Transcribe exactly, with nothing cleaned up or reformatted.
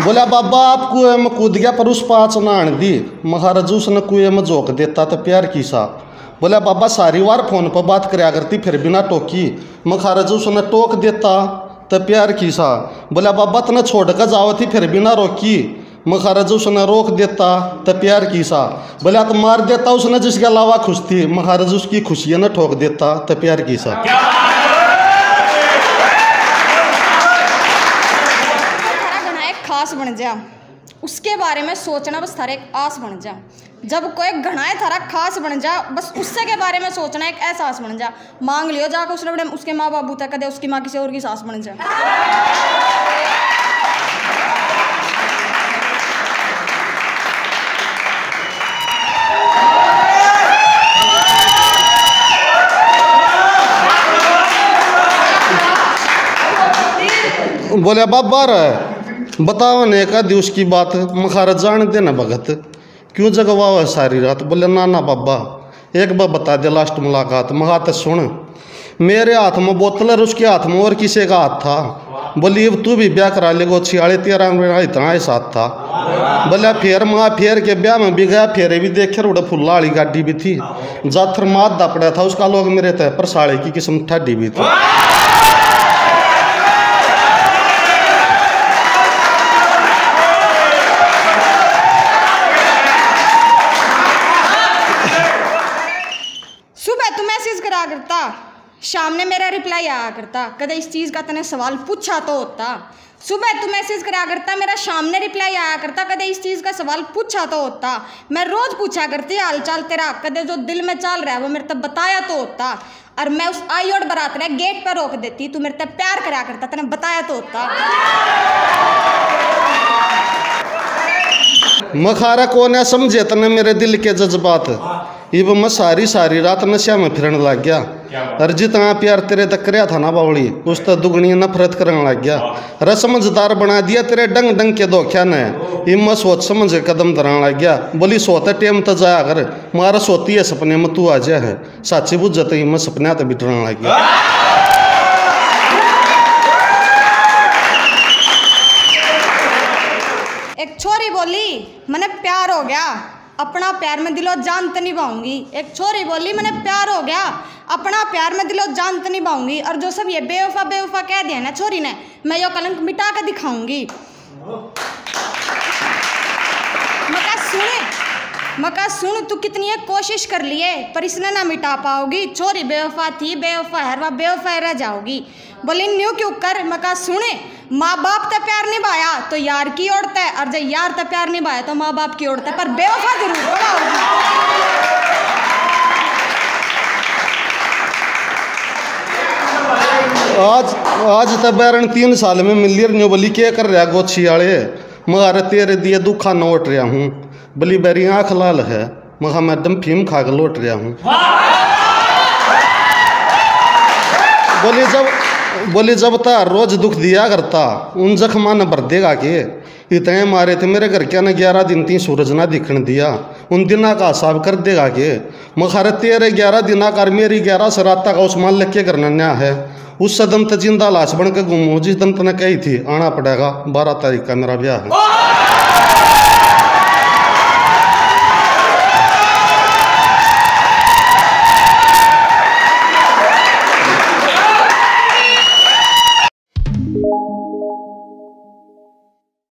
बोला बाबा आप कुएं में कूद गया पर उस पाँच नान दी। महाराज उसने कुएं में झोंक देता तो प्यार की सा। बोला बाबा सारी बार फोन पर बात कराया करती फिर बिना टोकी। महाराज उसने टोक देता तो प्यार की सा। बोला बाबा तने छोड़ कर जाओ थी फिर बिना रोकी। महाराज उसने रोक देता तो प्यार की सा। बोला तो मार देता उसने जिसके अलावा खुश थी। महाराज उसकी खुशियाँ न ठोक देता तो प्यार की सा। खास बन जा उसके बारे में सोचना बस थारा एक आस बन जा। जब कोई घनाए थारा खास बन जा बस उससे के बारे में सोचना एक एहसास बन जा। मांग लियो जाकर उसने बड़े उसके माँ बाबू तक कदे उसकी माँ किसी और की सास बन जा। बोले बाबा रे बताओ ने का दिवस की बात। महाराज जान देना भगत क्यों जगवा सारी रात। बोले ना ना बाबा एक बार बता दे लास्ट मुलाकात। महाराज सुन मेरे हाथ में बोतल और उसके हाथ में और किसी का हाथ था। बोली अब तू भी ब्याह करा लेगो छियाली तेरह में इतना ही साथ था। बोले फिर माँ फिर के ब्याह में भी गया फिर भी देखे रोड फुल्ला वाली गाड़ी भी थी। जाथर मादा पड़ा था उसका लोग मेरे तय पर साड़े की किस्म ठाडी भी थी। करता शाम ने मेरा रिप्लाई आया करता कदे इस चीज़ का तने सवाल पूछा तो होता। सुबह तू मैसेज करा करता मेरा शाम ने रिप्लाई आया करता कदे इस चीज़ का सवाल पूछा तो होता। मैं रोज़ पूछा करती हाल चाल तेरा कदे जो दिल में चल रहा है वो मेरे तब बताया तो होता। और मैं उस आई और बारात ने गेट पर रोक देती तू मेरे तब प्यार करा करता तने बताया तो होता। मखारा कौन है समझे तने मेरे दिल के जज्बात। इब मैं सारी सारी रात नशा में फिरन लग गया। और जितना प्यार तेरे तक कराया था ना बावली उस तक दुगनी नफरत करने लग गया। अरे समझदार बना दिया तेरे डंग डंग के धोख्या ने। इब मैं सोच समझ कदम धरने लग गया। बोली सोते टेम तो जाया कर मारा सोती है सपने में तू आ जा है साची बुझ जाते मैं सपने तो बिटरने लग गया। एक छोरी बोली मैंने प्यार हो गया अपना प्यार में दिलो जान तो निभाऊंगी। एक छोरी बोली मैंने प्यार हो गया अपना प्यार में दिलो जान तो निभाऊंगी। और जो सब ये बेवफा बेवफा कह दिया ना छोरी ने मैं यो कलंक मिटा कर दिखाऊंगी। मका सुन मका सुन तू कितनी कोशिश कर लिए पर इसने ना मिटा पाओगी। छोरी बेवफा थी बेवफा है वह बेवफा रह जाओगी। बोली न्यू क्यों कर मका सुने माँ बाप तो प्यार निभाया तो यार की ओरत है और जब यार तो प्यार निभाया तो माँ बाप की ओरत है पर बेवफा जरूर बनाओगी। आज आज तक बैरन तीन साल में मिल लिया बोली क्या कर रहा गोछी वाले मारे तेरे दिए दुखा नोट रहा हूँ। बोली बैरी आँख लाल है महा मैं दम फीम खा कर लौट रहा हूँ। बोली जब बोली जब तक रोज दुख दिया करता उन जख्मा न भर देगा के। इतने मारे थे मेरे घर क्या न ग्यारह दिन तीन सूरज ना दिखने दिया उन दिना का हिसाब कर देगा के। मखारे तेरे ग्यारह दिना कर मेरी ग्यारह से रात का उस्मान लिख के करना न्या है। उस सदम तो जिंदा लाश बन के गुम जिस दिन तने कही थी आना पड़ेगा बारह तारीख का मेरा ब्याह है।